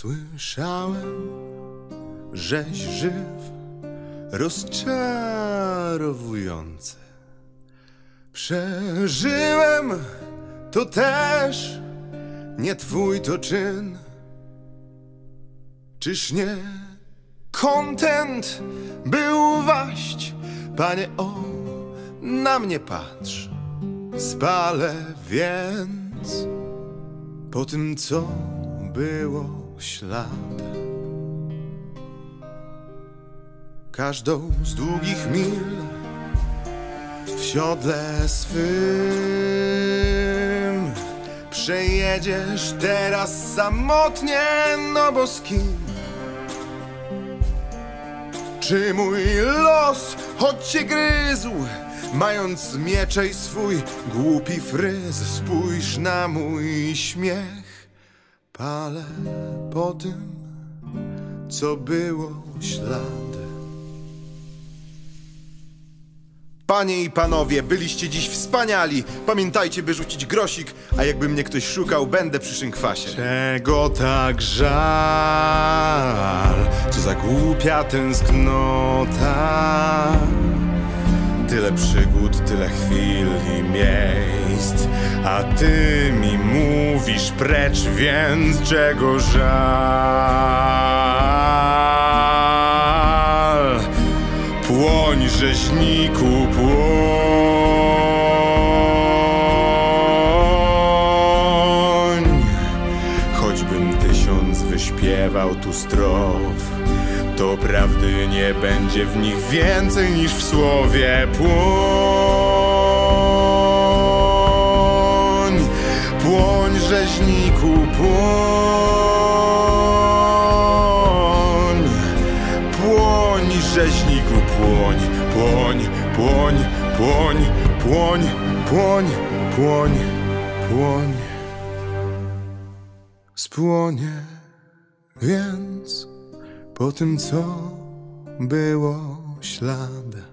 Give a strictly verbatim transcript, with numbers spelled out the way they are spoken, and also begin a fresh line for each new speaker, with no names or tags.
Słyszałem, żeś żyw, rozczarowujący. Przeżyłem to też nie twój to czyn. Czyż nie kontent był waść? Panie, o, na mnie patrz. Spalę więc po tym, co było śladem. Każdą z długich mil w siodle swym przejedziesz teraz samotnie, no bo z kim? Czy mój los, choć cię gryzł, mając mieczej swój głupi fryz? Spójrz na mój śmiech, palę po tym, co było śladem. Panie i panowie, byliście dziś wspaniali. Pamiętajcie, by rzucić grosik, a jakby mnie ktoś szukał, będę przy szynkwasie. Czego tak żal? Co za głupia tęsknota. Tyle przygód, tyle chwil i miejsc, a ty mi mówisz precz, więc czego żal? Płoń, rzeźniku, płoń. Choćbym tysiąc wyśpiewał tu strof, to prawdy nie będzie w nich więcej niż w słowie. Płoń, płoń, rzeźniku, płoń. Płoń, rzeźniku, płoń, płoń, płoń, płoń, płoń, płoń, płoń, płoń. Spłonie więc po tym, co było śladem.